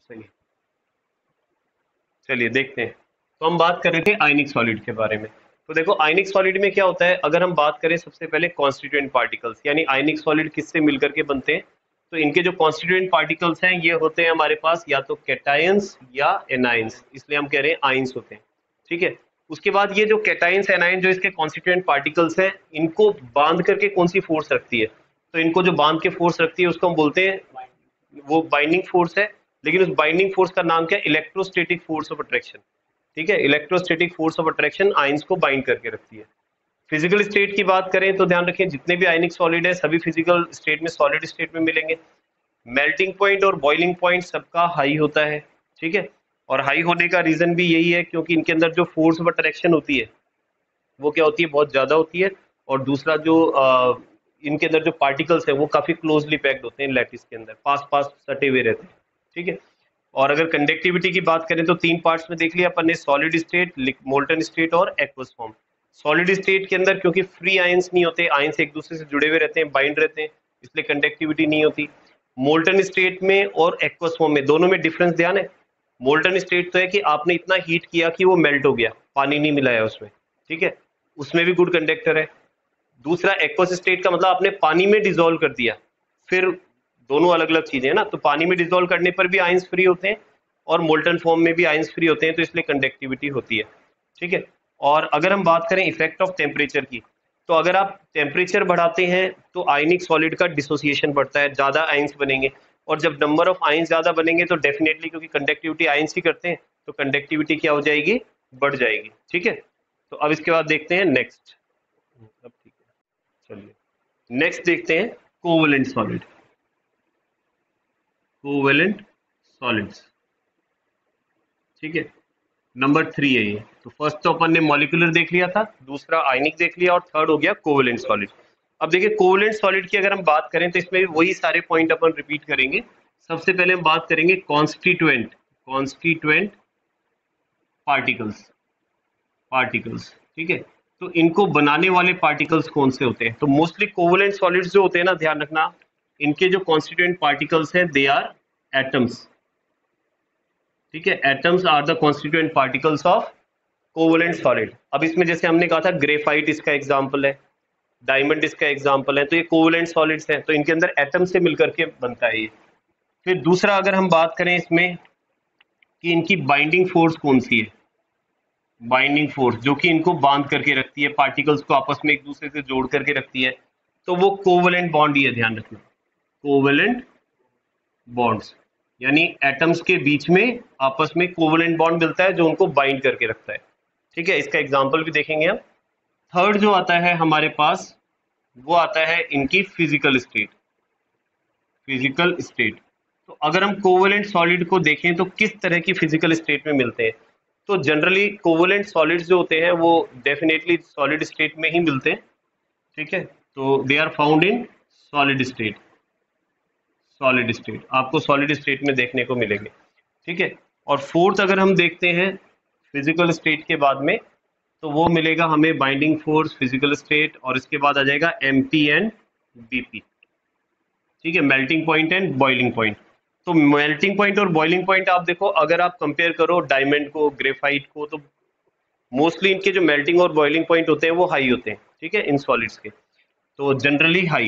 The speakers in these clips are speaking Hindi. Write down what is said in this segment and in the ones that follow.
सही है। चलिए देखते हैं। तो हम बात कर रहे थे आयनिक सॉलिड के बारे में। तो देखो आयनिक सॉलिड में क्या होता है, अगर हम बात करें सबसे पहले कॉन्स्टिट्यूएंट पार्टिकल्स, यानी आयनिक सॉलिड किससे मिलकर के बनते हैं। तो इनके जो कॉन्स्टिट्यूएंट पार्टिकल्स हैं ये होते हैं हमारे पास या तो कैटायंस या एनायंस, इसलिए हम कह रहे हैं आयंस होते हैं। ठीक है। उसके बाद ये जो कैटायंस एनायन जो इसके कॉन्स्टिट्यूएंट पार्टिकल्स हैं, इनको बांध करके कौन सी फोर्स रखती है। तो इनको जो बांध के फोर्स रखती है उसको हम बोलते हैं, वो बाइंडिंग फोर्स है। लेकिन उस बाइंडिंग फोर्स का नाम क्या है, इलेक्ट्रोस्टैटिक फोर्स ऑफ अट्रैक्शन। ठीक है, electrostatic force of attraction ions को बाइंड करके रखती है। फिजिकल स्टेट की बात करें तो ध्यान रखें जितने भी आयनिक सॉलिड है सभी फिजिकल स्टेट में सॉलिड स्टेट में मिलेंगे। मेल्टिंग पॉइंट और बॉइलिंग पॉइंट सबका हाई होता है। ठीक है। और हाई होने का रीजन भी यही है क्योंकि इनके अंदर जो फोर्स ऑफ अट्रैक्शन होती है वो क्या होती है, बहुत ज्यादा होती है। और दूसरा जो इनके अंदर जो पार्टिकल्स है वो काफी क्लोजली पैक्ड होते हैं, लैटिस के अंदर पास पास सटे हुए रहते हैं। ठीक है। और अगर कंडक्टिविटी की बात करें तो तीन पार्ट्स में देख लिया अपन ने, सॉलिड स्टेट, मोल्टन स्टेट और एक्वस फॉर्म। सॉलिड स्टेट के अंदर क्योंकि फ्री आयंस नहीं होते, आयंस एक दूसरे से जुड़े हुए रहते हैं, बाइंड रहते हैं, इसलिए कंडक्टिविटी नहीं होती। मोल्टन स्टेट में और एक्वस फॉर्म में दोनों में डिफरेंस ध्यान है। मोल्टन स्टेट तो है कि आपने इतना हीट किया कि वो मेल्ट हो गया, पानी नहीं मिलाया उसमें। ठीक है, उसमें भी गुड कंडक्टर है। दूसरा एक्वस स्टेट का मतलब आपने पानी में डिजोल्व कर दिया, फिर दोनों अलग अलग चीजें हैं ना। तो पानी में डिजोल्व करने पर भी आयंस फ्री होते हैं और मोल्टन फॉर्म में भी आयंस फ्री होते हैं, तो इसलिए कंडक्टिविटी होती है। ठीक है। और अगर हम बात करें इफेक्ट ऑफ टेम्परेचर की, तो अगर आप टेम्परेचर बढ़ाते हैं तो आयनिक सॉलिड का डिसोसिएशन बढ़ता है, ज्यादा आयंस बनेंगे। और जब नंबर ऑफ आयंस ज्यादा बनेंगे तो डेफिनेटली, क्योंकि कंडक्टिविटी आयंस ही करते हैं, तो कंडक्टिविटी क्या हो जाएगी, बढ़ जाएगी। ठीक है। तो अब इसके बाद देखते हैं नेक्स्ट। अब ठीक है, चलिए नेक्स्ट देखते हैं कोवेलेंट सॉलिड। Covalent solids. ठीक है, नंबर 3 है ये। तो फर्स्ट तो अपन ने मॉलिक्यूलर देख लिया था, दूसरा आयनिक देख लिया और थर्ड हो गया कोवेलेंट सॉलिड। अब देखिए कोवेलेंट सॉलिड की अगर हम बात करें तो इसमें वही सारे पॉइंट अपन रिपीट करेंगे। सबसे पहले हम बात करेंगे कॉन्स्टिट्यूएंट, कॉन्स्टिट्यूएंट पार्टिकल्स, पार्टिकल्स। ठीक है। तो इनको बनाने वाले पार्टिकल्स कौन से होते हैं, तो मोस्टली कोवेलेंट सॉलिड्स जो होते हैं ना, ध्यान रखना, इनके जो कॉन्स्टिट्यूएंट पार्टिकल्स हैं दे आर एटम्स। ठीक है, atoms are the constituent particles of covalent solid. अब इसमें जैसे हमने कहा था ग्रेफाइट इसका एग्जांपल है, डायमंड इसका एग्जांपल है, तो ये कोवेलेंट सॉलिड्स हैं, तो इनके अंदर एटम से मिलकर के बनता है ये। फिर दूसरा अगर हम बात करें इसमें कि इनकी बाइंडिंग फोर्स कौन सी है, बाइंडिंग फोर्स जो कि इनको बांध करके रखती है, पार्टिकल्स को आपस में एक दूसरे से जोड़ करके रखती है, तो वो कोवेलेंट बॉन्ड ही है, ध्यान रखना, कोवेलेंट बॉन्ड्स। यानी एटम्स के बीच में आपस में कोवेलेंट बॉन्ड मिलता है जो उनको बाइंड करके रखता है। ठीक है, इसका एग्जांपल भी देखेंगे हम। थर्ड जो आता है हमारे पास वो आता है इनकी फिजिकल स्टेट, फिजिकल स्टेट। तो अगर हम कोवेलेंट सॉलिड को देखें तो किस तरह की फिजिकल स्टेट में मिलते हैं, तो जनरली कोवेलेंट सॉलिड्स जो होते हैं वो डेफिनेटली सॉलिड स्टेट में ही मिलते हैं। ठीक है, तो they are found in solid state, solid state आपको सॉलिड स्टेट में देखने को मिलेंगे। ठीक है। और फोर्थ अगर हम देखते हैं फिजिकल स्टेट के बाद में, तो वो मिलेगा हमें बाइंडिंग फोर्स, फिजिकल स्टेट, और इसके बाद आ जाएगा एमपी एंड बीपी। ठीक है, melting point and boiling point. तो मेल्टिंग पॉइंट और बॉइलिंग पॉइंट आप देखो, अगर आप कंपेयर करो डायमंड को, ग्रेफाइट को, तो मोस्टली इनके जो मेल्टिंग और बॉइलिंग पॉइंट होते हैं वो हाई होते हैं। ठीक है, इन सॉलिड्स के तो जनरली हाई,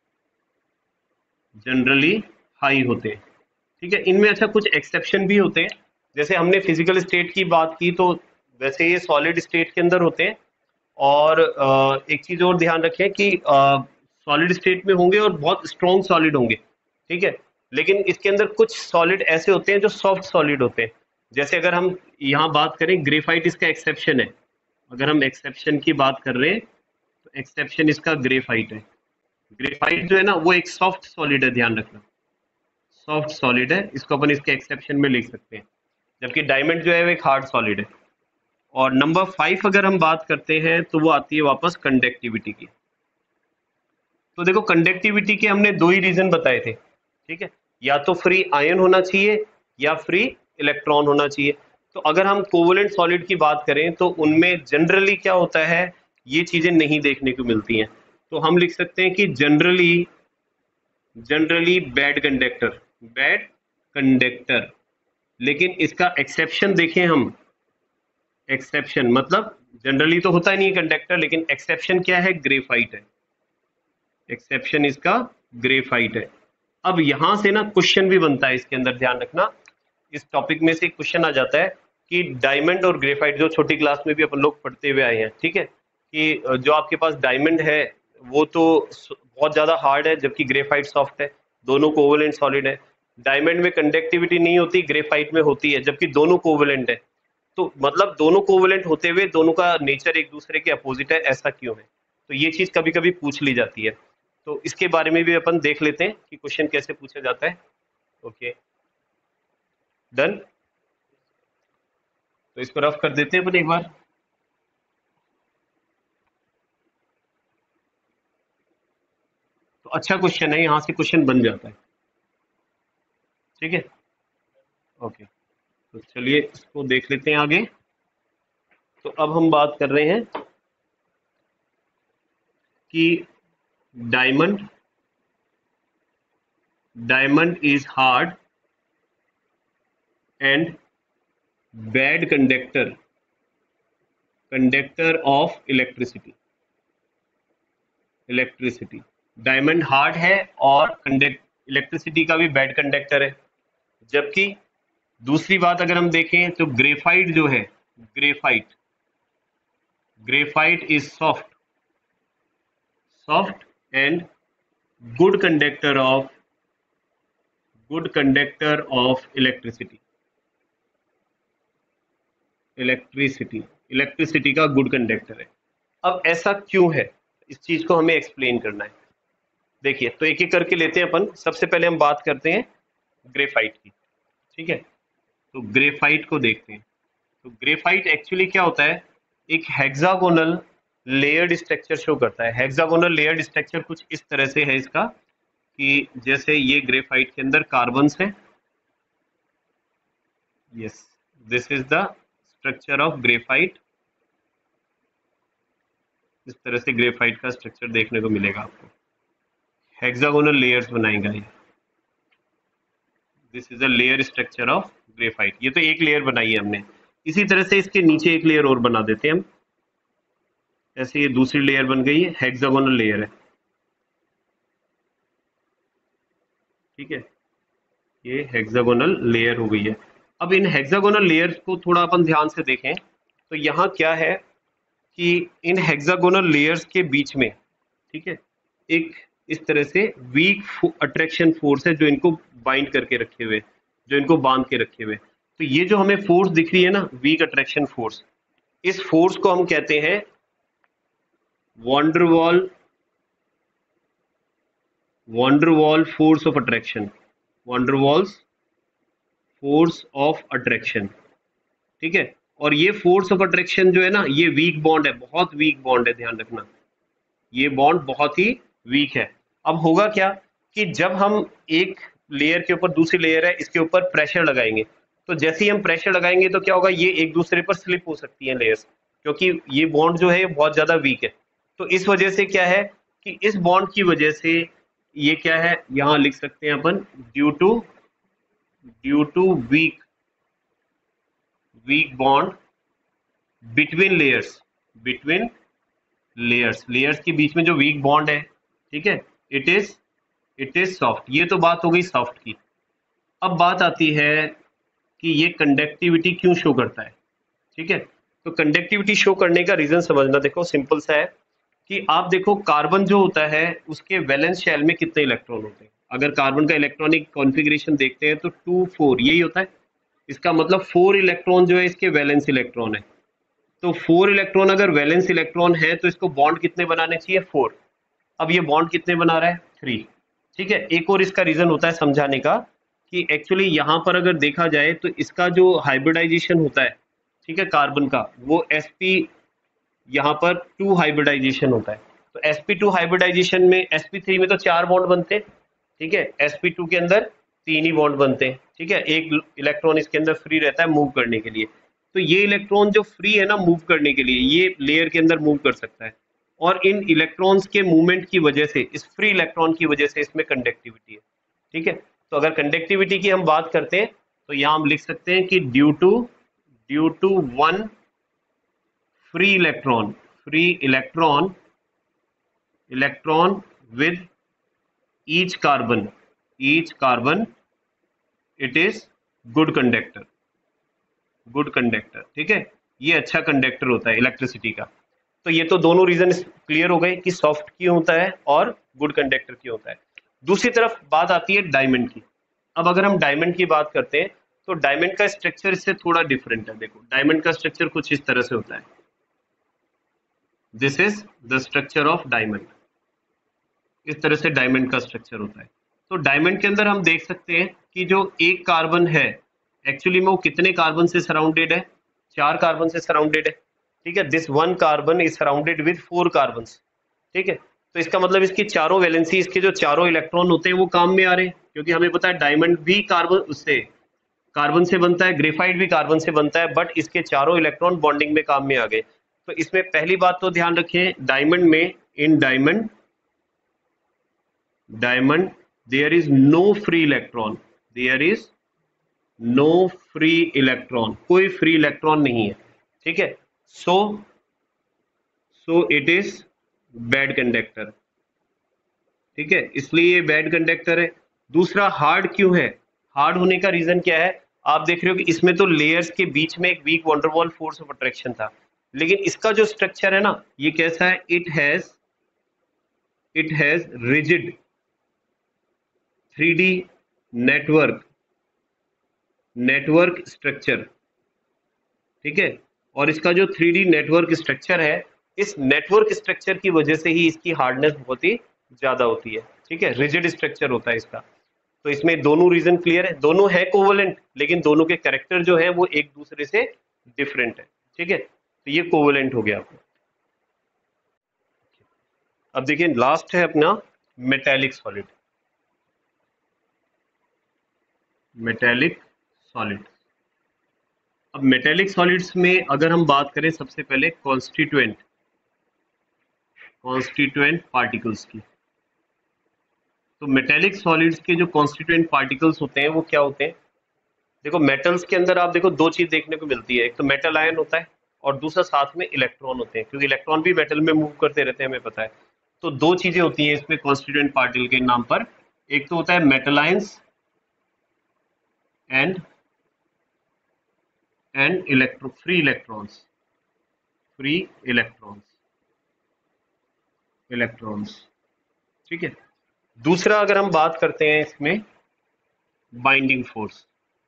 जनरली हाई होते हैं। ठीक है, इनमें अच्छा कुछ एक्सेप्शन भी होते हैं, जैसे हमने फिजिकल स्टेट की बात की तो वैसे ये सॉलिड स्टेट के अंदर होते हैं। और एक चीज और ध्यान रखें कि सॉलिड स्टेट में होंगे और बहुत स्ट्रॉन्ग सॉलिड होंगे। ठीक है, लेकिन इसके अंदर कुछ सॉलिड ऐसे होते हैं जो सॉफ्ट सॉलिड होते हैं। जैसे अगर हम यहाँ बात करें ग्रेफाइट इसका एक्सेप्शन है, अगर हम एक्सेप्शन की बात कर रहे हैं तो एक्सेप्शन इसका ग्रेफाइट है। ग्रेफाइट जो है ना वो एक सॉफ्ट सॉलिड है, ध्यान रखना, सॉफ्ट सॉलिड है, इसको अपन इसके एक्सेप्शन में लिख सकते हैं। जबकि डायमंड जो है वो एक हार्ड सॉलिड है। और नंबर 5 अगर हम बात करते हैं तो वो आती है वापस कंडक्टिविटी की। तो देखो कंडक्टिविटी के हमने दो ही रीजन बताए थे। ठीक है, या तो फ्री आयन होना चाहिए या फ्री इलेक्ट्रॉन होना चाहिए। तो अगर हम कोवेलेंट सॉलिड की बात करें तो उनमें जनरली क्या होता है, ये चीजें नहीं देखने को मिलती हैं। तो हम लिख सकते हैं कि generally, generally bad conductor, bad conductor. लेकिन इसका एक्सेप्शन देखें हम, एक्सेप्शन मतलब जनरली तो होता ही नहीं कंडक्टर, लेकिन एक्सेप्शन क्या है, ग्रेफाइट है, एक्सेप्शन इसका ग्रेफाइट है। अब यहां से ना क्वेश्चन भी बनता है इसके अंदर, ध्यान रखना, इस टॉपिक में से एक क्वेश्चन आ जाता है कि डायमंड और ग्रेफाइट, जो छोटी क्लास में भी अपन लोग पढ़ते हुए आए हैं, ठीक है, कि जो आपके पास डायमंड है वो तो बहुत ज्यादा हार्ड है, जबकि ग्रेफाइट सॉफ्ट है, दोनों कोवेलेंट सॉलिड है। डायमंड में कंडक्टिविटी नहीं होती, ग्रेफाइट में होती है, जबकि दोनों कोवेलेंट है। तो मतलब दोनों कोवेलेंट होते हुए दोनों का नेचर एक दूसरे के अपोजिट है, ऐसा क्यों है? तो ये चीज कभी कभी पूछ ली जाती है, तो इसके बारे में भी अपन देख लेते हैं कि क्वेश्चन कैसे पूछा जाता है। Okay, done. तो इसको रफ कर देते हैं अपन एक बार। तो अच्छा क्वेश्चन है, यहां से क्वेश्चन बन जाता है, ठीक है। ओके, तो चलिए इसको देख लेते हैं आगे। तो अब हम बात कर रहे हैं कि diamond diamond is hard and bad conductor of electricity. Diamond hard है और कंडक्ट इलेक्ट्रिसिटी का भी बैड कंडक्टर है। जबकि दूसरी बात अगर हम देखें तो ग्रेफाइट जो है, graphite graphite is soft and good conductor of electricity का गुड कंडक्टर है। अब ऐसा क्यों है, इस चीज को हमें एक्सप्लेन करना है। देखिए, तो एक एक करके लेते हैं अपन। सबसे पहले हम बात करते हैं ग्रेफाइट की, ठीक है। तो ग्रेफाइट को देखते हैं। तो ग्रेफाइट एक्चुअली क्या होता है, एक हेक्सागोनल लेयर्ड स्ट्रक्चर शो करता है। हेक्सागोनल लेयर्ड स्ट्रक्चर कुछ इस तरह से है इसका, कि जैसे ये ग्रेफाइट के अंदर कार्बन्स है, yes, this is the structure of graphite. इस तरह से ग्रेफाइट का स्ट्रक्चर देखने को मिलेगा आपको, हेक्सागोनल लेयर्स बनाएगा ये। This is a layer structure of graphite. ये तो एक लेयर बनाई है हमने, इसी तरह से इसके नीचे एक लेयर और बना देते हैं हम। ऐसे ये दूसरी लेयर बन गई है, हेक्सागोनल लेयर है, ठीक है, ये हेक्सागोनल लेयर हो गई है। अब इन हेक्सागोनल लेयर्स को थोड़ा अपन ध्यान से देखें, तो यहाँ क्या है कि इन हेक्सागोनल लेयर्स के बीच में, ठीक है, एक इस तरह से वीक अट्रैक्शन फोर्स है जो इनको बाइंड करके रखे हुए, जो इनको बांध के रखे हुए। तो ये जो हमें फोर्स दिख रही है ना, वीक अट्रैक्शन फोर्स, इस फोर्स को हम कहते हैं van der Waal van der Waal force of attraction, van der Waals force of attraction, ठीक है। और ये फोर्स ऑफ अट्रैक्शन जो है ना, ये वीक बॉन्ड है, बहुत वीक बॉन्ड है, ध्यान रखना, ये बॉन्ड बहुत ही वीक है। अब होगा क्या कि जब हम एक लेयर के ऊपर, दूसरी लेयर है इसके ऊपर प्रेशर लगाएंगे, तो जैसे ही हम प्रेशर लगाएंगे तो क्या होगा, ये एक दूसरे पर स्लिप हो सकती है लेयर्स, क्योंकि ये बॉन्ड जो है बहुत ज्यादा वीक है। तो इस वजह से क्या है कि इस बॉन्ड की वजह से ये क्या है, यहां लिख सकते हैं अपन, due to weak bond between layers के बीच में जो वीक बॉन्ड है, ठीक है, इट इज सॉफ्ट। ये तो बात हो गई सॉफ्ट की। अब बात आती है कि ये कंडक्टिविटी क्यों शो करता है, ठीक है। तो कंडक्टिविटी शो करने का रीजन समझना, देखो सिंपल सा है कि आप देखो कार्बन जो होता है उसके वैलेंस शेल में कितने इलेक्ट्रॉन होते हैं। अगर कार्बन का इलेक्ट्रॉनिक कॉन्फ़िगरेशन देखते हैं तो 2 4 यही होता है। इसका मतलब 4 इलेक्ट्रॉन जो है इसके वैलेंस इलेक्ट्रॉन है। तो 4 इलेक्ट्रॉन अगर वैलेंस इलेक्ट्रॉन है तो इसको बॉन्ड कितने बनाने चाहिए, 4। अब ये बॉन्ड कितने बना रहा है, 3, ठीक है। एक और इसका रीजन होता है समझाने का कि एक्चुअली यहाँ पर अगर देखा जाए तो इसका जो हाइब्रिडाइजेशन होता है, ठीक है, कार्बन का, वो sp, यहाँ पर 2 हाइब्रिडाइजेशन होता है। तो sp2 हाइब्रिडाइजेशन में sp3 में तो 4 बॉन्ड बनते हैं, ठीक है, sp2 के अंदर 3 ही बॉन्ड बनते हैं, ठीक है। एक इलेक्ट्रॉन इसके अंदर फ्री रहता है मूव करने के लिए। तो ये इलेक्ट्रॉन जो फ्री है ना मूव करने के लिए, ये लेयर के अंदर मूव कर सकता है, और इन इलेक्ट्रॉन्स के मूवमेंट की वजह से, इस फ्री इलेक्ट्रॉन की वजह से इसमें कंडक्टिविटी है, ठीक है। तो अगर कंडक्टिविटी की हम बात करते हैं तो यहाँ हम लिख सकते हैं कि due to one free electron with each carbon it is good conductor. ठीक है, ये अच्छा कंडक्टर होता है इलेक्ट्रिसिटी का। तो ये तो दोनों रीजन क्लियर हो गए कि सॉफ्ट क्यों होता है और गुड कंडक्टर क्यों होता है। दूसरी तरफ बात आती है डायमंड की। अब अगर हम डायमंड की बात करते हैं तो डायमंड का स्ट्रक्चर इससे थोड़ा डिफरेंट है। देखो डायमंड का स्ट्रक्चर कुछ इस तरह से होता है, this is the structure of diamond. इस तरह से डायमंड का स्ट्रक्चर होता है। तो डायमंड के अंदर हम देख सकते हैं कि जो एक कार्बन है एक्चुअली में वो कितने कार्बन से सराउंडेड है, 4 कार्बन से सराउंडेड है। ठीक है, this one carbon is surrounded with 4 carbon. ठीक है, तो इसका मतलब इसकी चारों वैलेंसी, इसके जो चारों इलेक्ट्रॉन होते हैं वो काम में आ रहे हैं, क्योंकि हमें पता है डायमंड भी कार्बन से बनता है, ग्रेफाइट भी कार्बन से बनता है, बट इसके चारों इलेक्ट्रॉन बॉन्डिंग में काम में आ गए। तो इसमें पहली बात तो ध्यान रखें, डायमंड में, in diamond there is no free electron, कोई फ्री इलेक्ट्रॉन नहीं है। ठीक है, so it is bad conductor. ठीक है, इसलिए ये बैड कंडक्टर है। दूसरा, हार्ड क्यों है? हार्ड होने का रीजन क्या है? आप देख रहे हो कि इसमें तो लेयर्स के बीच में एक weak van der Waal force of attraction था, लेकिन इसका जो स्ट्रक्चर है ना, ये कैसा है? It has rigid 3D network structure. ठीक है, और इसका जो 3D नेटवर्क स्ट्रक्चर है, इस नेटवर्क स्ट्रक्चर की वजह से ही इसकी हार्डनेस बहुत ही ज्यादा होती है। ठीक है, रिजिड स्ट्रक्चर होता है इसका। तो इसमें दोनों रीजन क्लियर है, दोनों है कोवलेंट, लेकिन दोनों के कैरेक्टर जो है वो एक दूसरे से डिफरेंट है। ठीक है, तो ये कोवलेंट हो गया आपको। अब देखिए लास्ट है अपना मेटेलिक सॉलिड। अब मेटेलिक सॉलिड्स में अगर हम बात करें सबसे पहले कॉन्स्टिट्यूएंट पार्टिकल्स की, तो मेटेलिक सॉलिड्स के जो कॉन्स्टिट्यूएंट पार्टिकल्स होते हैं वो क्या होते हैं? देखो मेटल्स के अंदर आप देखो दो चीज देखने को मिलती है, एक तो मेटल आयन होता है और दूसरा साथ में इलेक्ट्रॉन होते हैं, क्योंकि इलेक्ट्रॉन भी मेटल में मूव करते रहते हैं, हमें पता है। तो दो चीजें होती हैं इसमें कॉन्स्टिट्यूएंट पार्टिकल के नाम पर, एक तो होता है metal ions and free electrons. ठीक है, दूसरा अगर हम बात करते हैं इसमें बाइंडिंग फोर्स,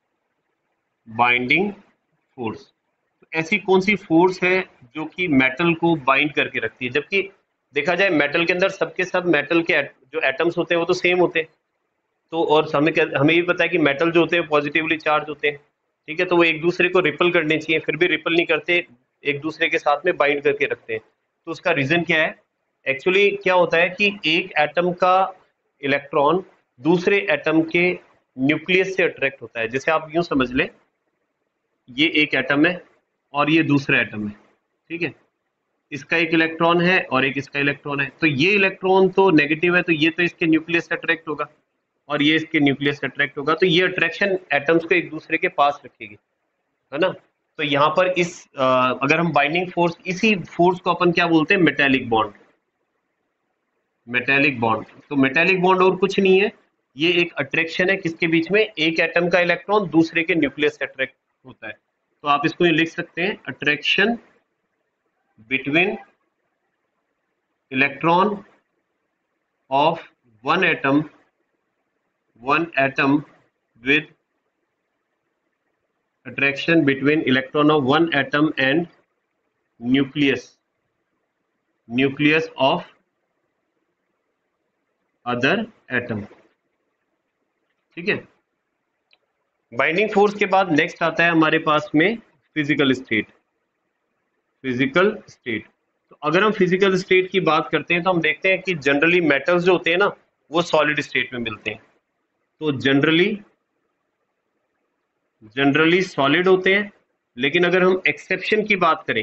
तो ऐसी कौन सी फोर्स है जो कि मेटल को बाइंड करके रखती है? जबकि देखा जाए मेटल के अंदर सबके सब मेटल के जो एटम्स होते हैं वो तो सेम होते हैं। तो और हमें भी पता है कि मेटल जो होते हैं पॉजिटिवली चार्ज होते हैं। ठीक है, तो वो एक दूसरे को रिपल करने चाहिए, फिर भी रिपल नहीं करते, एक दूसरे के साथ में बाइंड करके रखते हैं। तो उसका रीजन क्या है? एक्चुअली क्या होता है कि एक एटम का इलेक्ट्रॉन दूसरे एटम के न्यूक्लियस से अट्रैक्ट होता है। जैसे आप यूं समझ लें, ये एक एटम है और ये दूसरा एटम है। ठीक है, इसका एक इलेक्ट्रॉन है और एक इसका इलेक्ट्रॉन है, तो ये इलेक्ट्रॉन तो नेगेटिव है, तो ये तो इसके न्यूक्लियस से अट्रैक्ट होगा और ये इसके न्यूक्लियस से अट्रैक्ट होगा, तो ये अट्रैक्शन एटम्स को एक दूसरे के पास रखेगी, है ना। तो यहाँ पर अगर हम बाइंडिंग फोर्स, इसी फोर्स को अपन क्या बोलते हैं? Metallic bond. तो मेटेलिक बॉन्ड और कुछ नहीं है, ये एक अट्रैक्शन है किसके बीच में? एक एटम का इलेक्ट्रॉन दूसरे के न्यूक्लियस से अट्रैक्ट होता है। तो आप इसको ये लिख सकते हैं, attraction between electron of one atom with attraction between electron of one atom and nucleus of other atom। ठीक है, बाइंडिंग फोर्स के बाद नेक्स्ट आता है हमारे पास में फिजिकल स्टेट। तो अगर हम फिजिकल स्टेट की बात करते हैं तो हम देखते हैं कि जनरली मेटल्स जो होते हैं ना वो सॉलिड स्टेट में मिलते हैं, तो जनरली सॉलिड होते हैं। लेकिन अगर हम एक्सेप्शन की बात करें,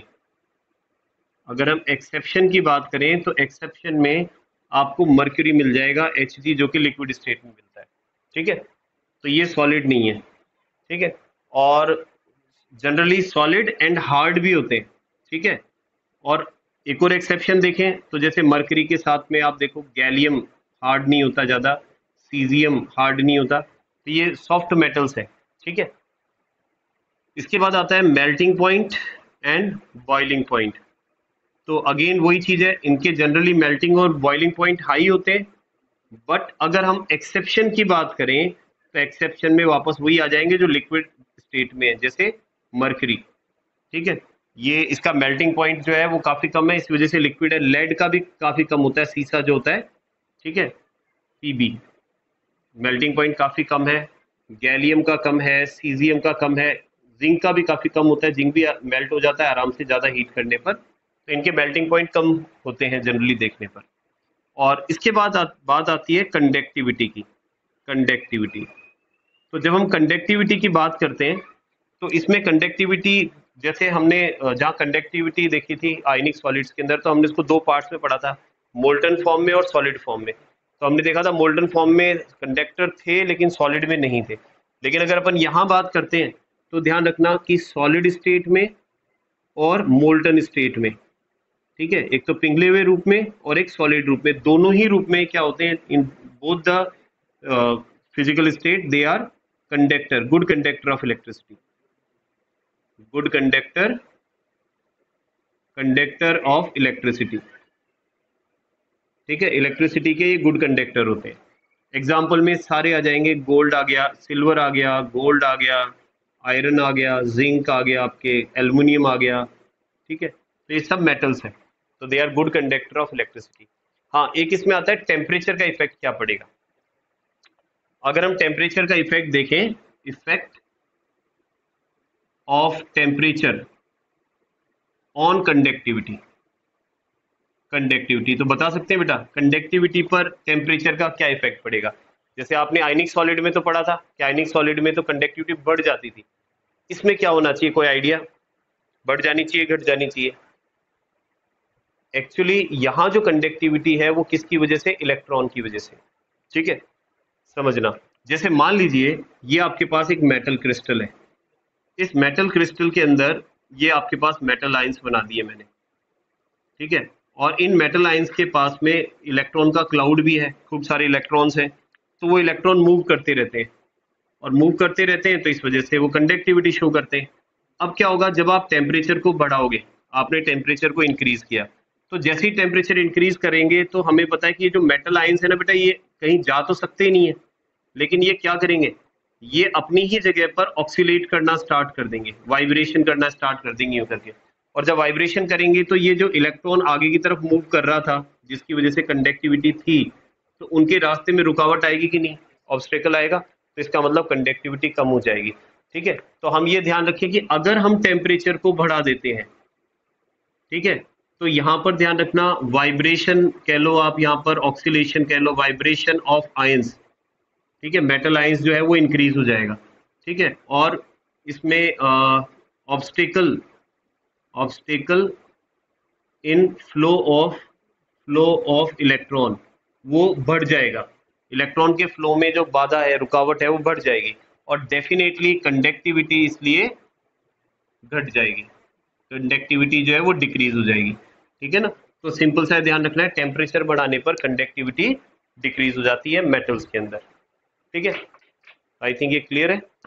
तो एक्सेप्शन में आपको मर्क्यूरी मिल जाएगा Hg, जो कि लिक्विड स्टेट में मिलता है। ठीक है, तो ये सॉलिड नहीं है। ठीक है। और जनरली सॉलिड एंड हार्ड भी होते हैं, ठीक है। और एक और एक्सेप्शन देखें तो जैसे मरकरी के साथ में आप देखो गैलियम हार्ड नहीं होता ज़्यादा, सीजियम हार्ड नहीं होता, तो ये सॉफ्ट मेटल्स है, ठीक है। इसके बाद आता है melting point and boiling point. तो अगेन वही चीज़ है, इनके जनरली मेल्टिंग और बॉइलिंग पॉइंट हाई होते हैं, बट अगर हम एक्सेप्शन की बात करें तो एक्सेप्शन में वापस वही आ जाएंगे जो लिक्विड स्टेट में है, जैसे मरकरी, ठीक है। ये इसका मेल्टिंग पॉइंट जो है वो काफ़ी कम है, इस वजह से लिक्विड है। लेड का भी काफ़ी कम होता है, सीसा जो होता है, ठीक है, पीबी, मेल्टिंग पॉइंट काफ़ी कम है। गैलियम का कम है, सीजियम का कम है, जिंक का भी काफ़ी कम होता है, जिंक भी मेल्ट हो जाता है आराम से ज़्यादा हीट करने पर, तो इनके मेल्टिंग पॉइंट कम होते हैं जनरली देखने पर। और इसके बाद बात आती है कंडक्टिविटी की। कंडक्टिविटी, तो जब हम कंडक्टिविटी की बात करते हैं तो इसमें कंडक्टिविटी, जैसे हमने जहाँ कंडक्टिविटी देखी थी आयनिक सॉलिड्स के अंदर, तो हमने इसको दो पार्ट्स में पढ़ा था, मोल्टन फॉर्म में और सॉलिड फॉर्म में। तो हमने देखा था मोल्टन फॉर्म में कंडक्टर थे लेकिन सॉलिड में नहीं थे। लेकिन अगर अपन यहाँ बात करते हैं तो ध्यान रखना कि सॉलिड स्टेट में और मोल्टन स्टेट में, ठीक है, एक तो पिघले हुए रूप में और एक सॉलिड रूप में, दोनों ही रूप में क्या होते हैं, in both the physical state they are conductor, good conductor of electricity, good conductor, conductor of electricity, ठीक है। इलेक्ट्रिसिटी के ये गुड कंडक्टर होते हैं। एग्जाम्पल में सारे आ जाएंगे, गोल्ड आ गया, सिल्वर आ गया, गोल्ड आ गया, आयरन आ गया, जिंक आ गया, आपके एल्युमिनियम आ गया, ठीक है। तो ये सब मेटल्स हैं, तो they are good conductor of electricity. हाँ, एक इसमें आता है टेम्परेचर का इफेक्ट क्या पड़ेगा। अगर हम टेम्परेचर का इफेक्ट देखें, effect of temperature on conductivity, conductivity तो बता सकते हैं बेटा, कंडक्टिविटी पर टेम्परेचर का क्या इफेक्ट पड़ेगा। जैसे आपने आयनिक सॉलिड में तो पढ़ा था कि आयनिक सॉलिड में तो कंडक्टिविटी बढ़ जाती थी, इसमें क्या होना चाहिए, कोई आइडिया, बढ़ जानी चाहिए, घट जानी चाहिए। एक्चुअली यहाँ जो कंडक्टिविटी है वो किसकी वजह से, इलेक्ट्रॉन की वजह से, ठीक है, समझना। जैसे मान लीजिए ये आपके पास एक मेटल क्रिस्टल है, इस मेटल क्रिस्टल के अंदर ये आपके पास मेटल आयंस बना दिए मैंने, ठीक है। और इन मेटल आयंस के पास में इलेक्ट्रॉन का क्लाउड भी है, खूब सारे इलेक्ट्रॉन्स हैं, तो वो इलेक्ट्रॉन मूव करते रहते हैं, और मूव करते रहते हैं तो इस वजह से वो कंडक्टिविटी शो करते हैं। अब क्या होगा, जब आप टेम्परेचर को बढ़ाओगे, आपने टेम्परेचर को इंक्रीज किया, तो जैसे ही टेम्परेचर इंक्रीज करेंगे तो हमें पता है कि ये जो मेटल आयंस है ना बेटा, ये कहीं जा तो सकते ही नहीं है, लेकिन ये क्या करेंगे, ये अपनी ही जगह पर ऑक्सीलेट करना स्टार्ट कर देंगे, वाइब्रेशन करना स्टार्ट कर देंगे यूं करके। और जब वाइब्रेशन करेंगे तो ये जो इलेक्ट्रॉन आगे की तरफ मूव कर रहा था, जिसकी वजह से कंडक्टिविटी थी, तो उनके रास्ते में रुकावट आएगी कि नहीं, ऑब्स्टेकल आएगा, तो इसका मतलब कंडक्टिविटी कम हो जाएगी, ठीक है। तो हम ये ध्यान रखें कि अगर हम टेम्परेचर को बढ़ा देते हैं, ठीक है, तो यहाँ पर ध्यान रखना, वाइब्रेशन कह लो आप, यहाँ पर ऑक्सीलेशन कह लो, वाइब्रेशन ऑफ आयंस, ठीक है, मेटल आयंस जो है वो इंक्रीज हो जाएगा, ठीक है। और इसमें obstacle, obstacle in flow of electron वो बढ़ जाएगा, इलेक्ट्रॉन के फ्लो में जो बाधा है, रुकावट है, वो बढ़ जाएगी, और डेफिनेटली कंडक्टिविटी इसलिए घट जाएगी, कंडक्टिविटी जो है वो डिक्रीज हो जाएगी, ठीक है ना। तो सिंपल सा ध्यान रखना है, टेम्परेचर बढ़ाने पर कंडक्टिविटी डिक्रीज हो जाती है मेटल्स के अंदर, ठीक है। आई थिंक ये क्लियर है।